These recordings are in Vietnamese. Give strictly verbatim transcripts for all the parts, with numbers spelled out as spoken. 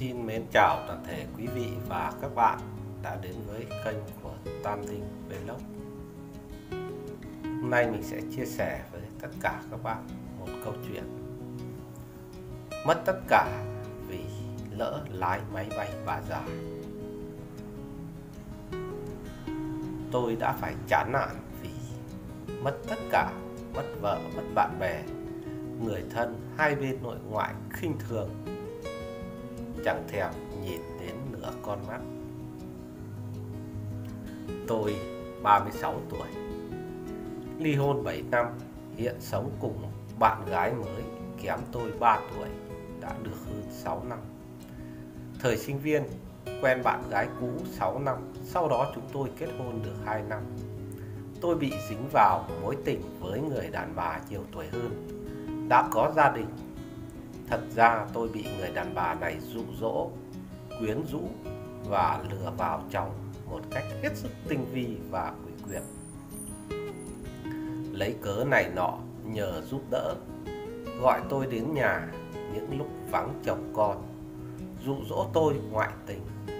Xin mến chào toàn thể quý vị và các bạn đã đến với kênh của Tam Tinh Vlog. Hôm nay mình sẽ chia sẻ với tất cả các bạn một câu chuyện mất tất cả vì lỡ lái máy bay bà già. Tôi đã phải chán nản vì mất tất cả, mất vợ, mất bạn bè, người thân hai bên nội ngoại khinh thường, chẳng thèm nhìn đến nửa con mắt. Tôi ba mươi sáu tuổi, ly hôn bảy năm, hiện sống cùng bạn gái mới kém tôi ba tuổi, đã được hơn sáu năm. Thời sinh viên quen bạn gái cũ sáu năm, sau đó chúng tôi kết hôn được hai năm. Tôi bị dính vào mối tình với người đàn bà nhiều tuổi hơn, đã có gia đình. Thật ra tôi bị người đàn bà này dụ dỗ, quyến rũ và lừa vào chồng một cách hết sức tinh vi và quỷ quyệt. Lấy cớ này nọ nhờ giúp đỡ, gọi tôi đến nhà những lúc vắng chồng con, dụ dỗ tôi ngoại tình.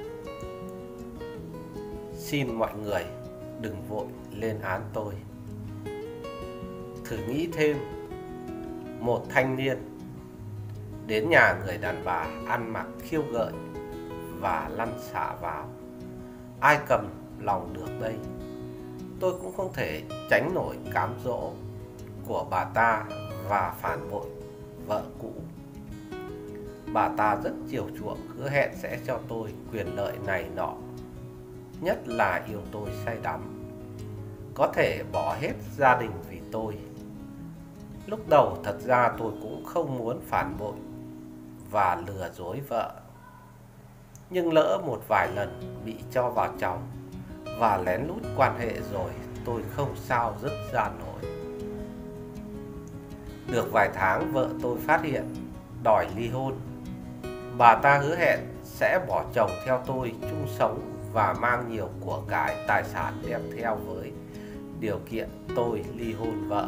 Xin mọi người đừng vội lên án tôi. Thử nghĩ thêm, một thanh niên đến nhà người đàn bà ăn mặc khiêu gợi và lăn xả vào, ai cầm lòng được đây? Tôi cũng không thể tránh nổi cám dỗ của bà ta và phản bội vợ cũ. Bà ta rất chiều chuộng, hứa hẹn sẽ cho tôi quyền lợi này nọ, nhất là yêu tôi say đắm, có thể bỏ hết gia đình vì tôi. Lúc đầu thật ra tôi cũng không muốn phản bội và lừa dối vợ, nhưng lỡ một vài lần bị cho vào chồng và lén lút quan hệ rồi, tôi không sao dứt ra nổi. Được vài tháng, vợ tôi phát hiện đòi ly hôn. Bà ta hứa hẹn sẽ bỏ chồng theo tôi chung sống và mang nhiều của cải tài sản đem theo, với điều kiện tôi ly hôn vợ.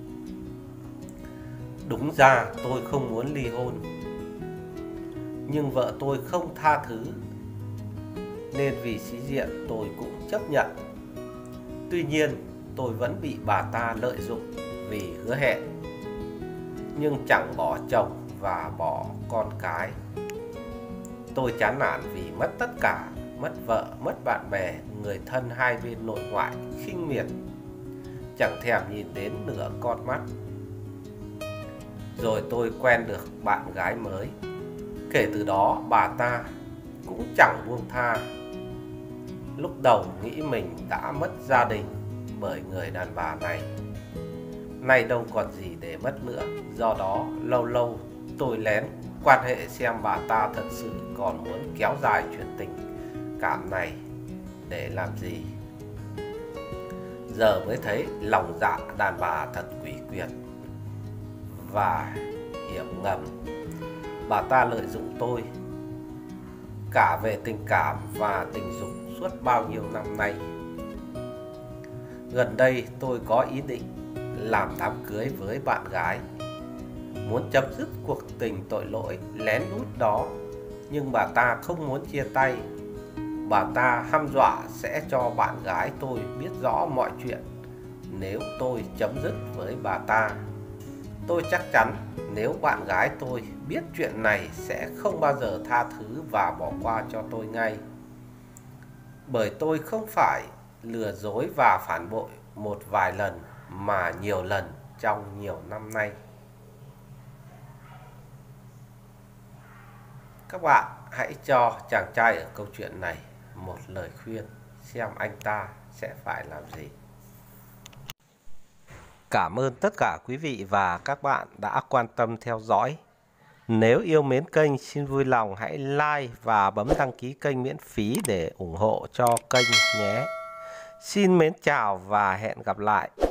Đúng ra tôi không muốn ly hôn, nhưng vợ tôi không tha thứ, nên vì sĩ diện tôi cũng chấp nhận. Tuy nhiên tôi vẫn bị bà ta lợi dụng vì hứa hẹn, nhưng chẳng bỏ chồng và bỏ con cái. Tôi chán nản vì mất tất cả, mất vợ, mất bạn bè, người thân hai bên nội ngoại khinh miệt, chẳng thèm nhìn đến nửa con mắt. Rồi tôi quen được bạn gái mới. Kể từ đó bà ta cũng chẳng buông tha. Lúc đầu nghĩ mình đã mất gia đình bởi người đàn bà này, nay đâu còn gì để mất nữa. Do đó lâu lâu tôi lén quan hệ xem bà ta thật sự còn muốn kéo dài chuyện tình cảm này để làm gì. Giờ mới thấy lòng dạ đàn bà thật quỷ quyệt và hiểm ngầm. Bà ta lợi dụng tôi cả về tình cảm và tình dục suốt bao nhiêu năm nay. Gần đây tôi có ý định làm đám cưới với bạn gái, muốn chấm dứt cuộc tình tội lỗi lén lút đó, nhưng bà ta không muốn chia tay. Bà ta hăm dọa sẽ cho bạn gái tôi biết rõ mọi chuyện nếu tôi chấm dứt với bà ta. Tôi chắc chắn nếu bạn gái tôi biết chuyện này sẽ không bao giờ tha thứ và bỏ qua cho tôi ngay. Bởi tôi không phải lừa dối và phản bội một vài lần mà nhiều lần trong nhiều năm nay. Các bạn hãy cho chàng trai ở câu chuyện này một lời khuyên, xem anh ta sẽ phải làm gì. Cảm ơn tất cả quý vị và các bạn đã quan tâm theo dõi. Nếu yêu mến kênh, xin vui lòng hãy like và bấm đăng ký kênh miễn phí để ủng hộ cho kênh nhé. Xin mến chào và hẹn gặp lại.